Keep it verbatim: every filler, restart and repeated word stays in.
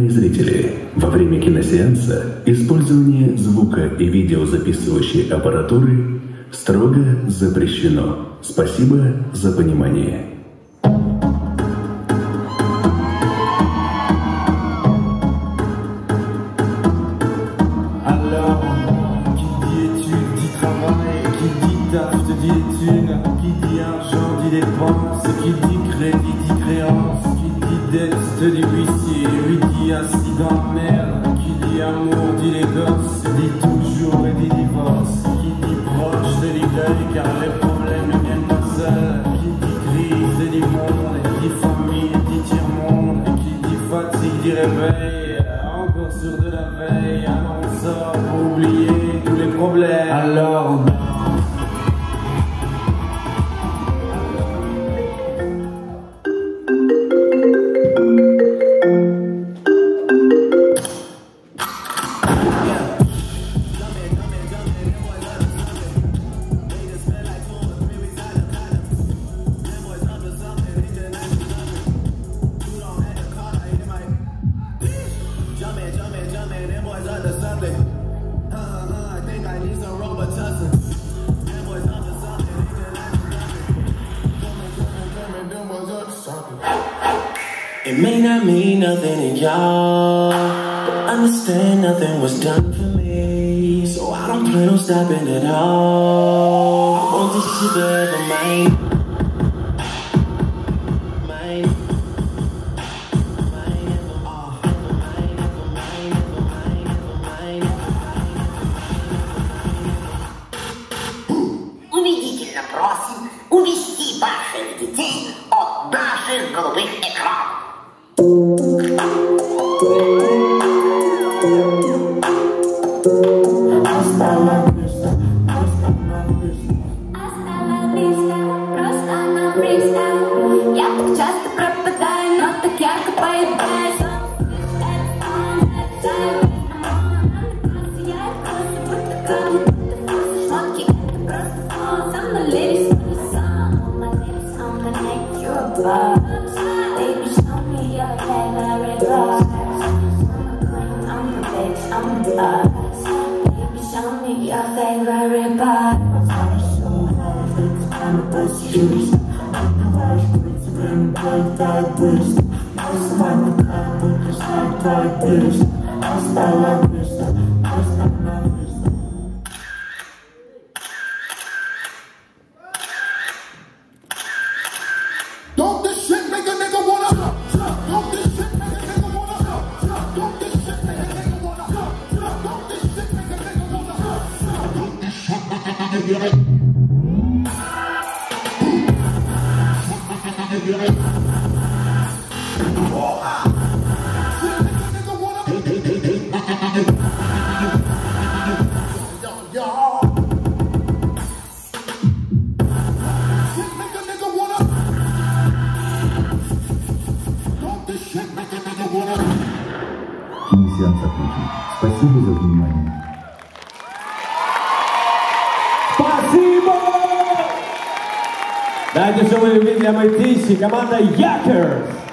Уважаемые зрители, во время киносеанса использование звука и видеозаписывающей аппаратуры строго запрещено. Спасибо за понимание. Alors, qui dit études, dit travail, qui dit taf, te dit études, qui dit argent, dit dépense, qui dit crédit, dit créance, qui dit dette, te dit huissier, lui dit assis dans la merde, qui dit amour, dit les gosses, dit toujours et dit divorce, qui dit proche, te dit deuil, car les problèmes ne viennent pas seuls, qui dit crise, te dit monde, dit famille, dit tiers-monde, qui dit fatigue, dit réveil, encore sur de la veille, alors on sort pour oublier tous les problèmes. Alors on It may not mean nothing to y'all, but understand nothing was done for me, so I don't plan on stopping at all. I want this shit forever mine. Mine. Mine, ever, uh, ever mine, ever mine, ever mine, ever mine, ever mine. Убедительно просим увести ваших детей от наших голубых экранов. Hasta la vista, hasta la vista. Hasta la vista, просто на фристайл. Я так часто пропадаю, но так ярко появляюсь. Шмотки, это просто фон. Со мной лирис, on the sun. My lips, I'm gonna make you a buzz. Baby, show me your favorite buzz. I'm the bitch, I'm the buzz. Baby, show me your favorite buzz. Hasta la vista, hasta la vista. Don't this shit make a nigga wanna Don't this shit make a nigga wanna Don't this shit make a nigga wanna Don't this shit make a nigga wanna Don't this shit make a nigga wanna Киносеанс окончен. Спасибо за внимание. Спасибо! Дайте, что вы любите для Мэтисси, команда Якерс!